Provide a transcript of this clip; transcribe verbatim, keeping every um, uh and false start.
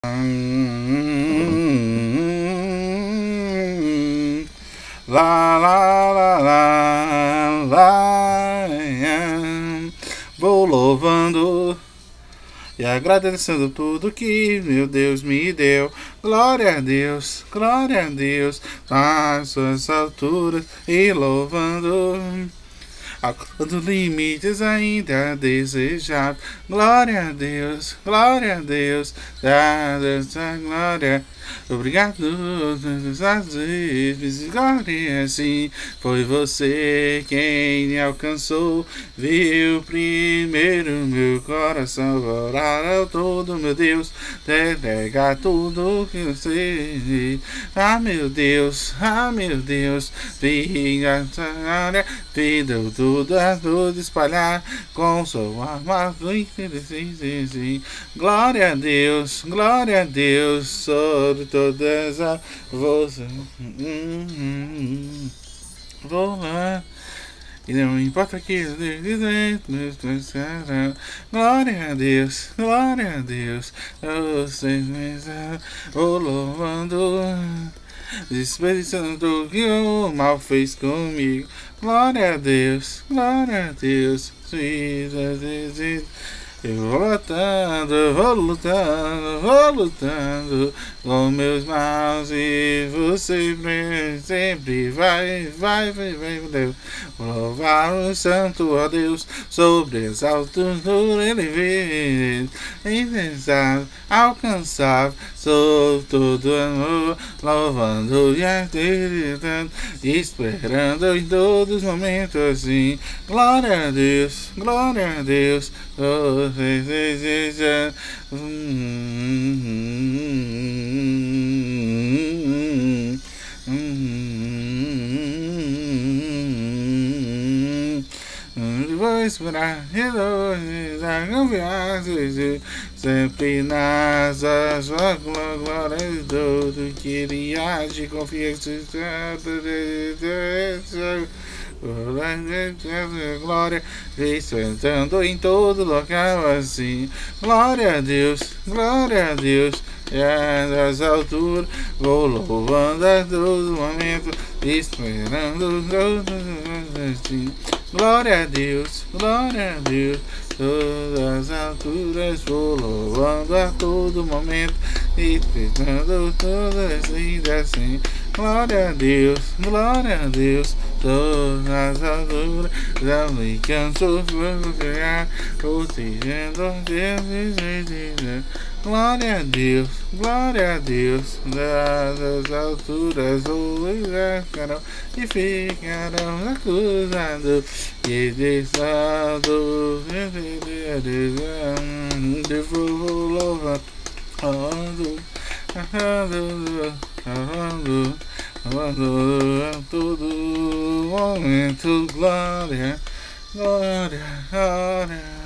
Lá, lá, lá, lá, lá, vou louvando e agradecendo tudo que meu Deus me deu. Glória a Deus, glória a Deus, nas suas alturas e louvando. Alcançando limites ainda desejáveis. Glória a Deus, glória a Deus, dá Deus a glória. Obrigado, às vezes, glória, sim. Foi você quem me alcançou. Viu primeiro meu coração orar ao todo, meu Deus. Entregar tudo que eu sei. Ah, meu Deus, ah, meu Deus. Vinha a vida, tudo a tudo espalhar com sua amado. Glória a Deus, glória a Deus sobre todas as você. Vou lá. E não importa que glória a Deus, glória a Deus, você vou louvando, desperdiçando o que o mal fez comigo. Glória a Deus, glória a Deus, eu vou lutando, eu vou lutando, vou lutando com meus maus e você sempre vai, vai, vai, vai, Deus. Louvar o santo a Deus sobre as alturas ele vê, inventável, alcançável, sou todo amor, louvando e acreditando, esperando em todos os momentos assim. Glória a Deus, glória a Deus, oh, deseja. Vou esperar a confiança, sempre nas sua glória, todo queria de confiança. Glória, despertando em todo local assim. Glória a Deus, glória a Deus, e das alturas vou louvando a todo momento, esperando todos assim. Glória a Deus, glória a Deus, todas as alturas vou louvando a todo momento, esperando todas assim. Glória a Deus, glória a Deus, todas as alturas, já me canso por criar, protegendo Deus. Glória a Deus, glória a Deus, das alturas ficarão e ficarão acusados e deixados de vou louvar a todo momento. Glória, glória, glória.